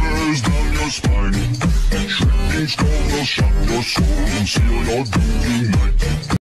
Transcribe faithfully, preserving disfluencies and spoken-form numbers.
shivers down your spine. Shrinking skull will shock your soul and seal your doom tonight.